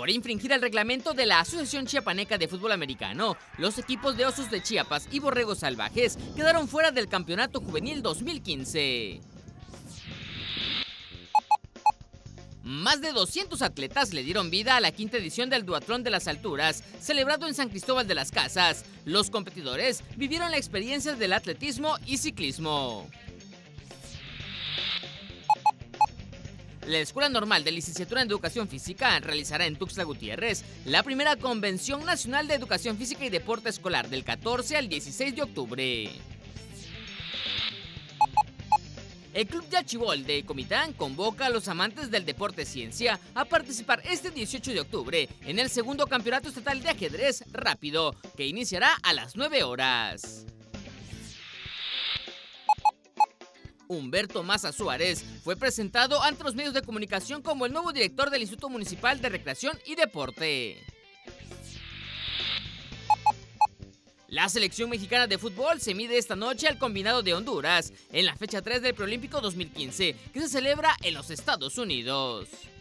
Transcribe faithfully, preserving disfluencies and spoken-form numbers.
Por infringir el reglamento de la Asociación Chiapaneca de Fútbol Americano, los equipos de Osos de Chiapas y Borregos Salvajes quedaron fuera del Campeonato Juvenil dos mil quince. Más de doscientos atletas le dieron vida a la quinta edición del Duatlón de las Alturas, celebrado en San Cristóbal de las Casas. Los competidores vivieron la experiencia del atletismo y ciclismo. La Escuela Normal de Licenciatura en Educación Física realizará en Tuxtla Gutiérrez la primera Convención Nacional de Educación Física y Deporte Escolar del catorce al dieciséis de octubre. El Club Yachibol de Comitán convoca a los amantes del deporte ciencia a participar este dieciocho de octubre en el segundo Campeonato Estatal de Ajedrez Rápido, que iniciará a las nueve horas. Humberto Maza Suárez fue presentado ante los medios de comunicación como el nuevo director del Instituto Municipal de Recreación y Deporte. La selección mexicana de fútbol se mide esta noche al combinado de Honduras en la fecha tres del Preolímpico dos mil quince, que se celebra en los Estados Unidos.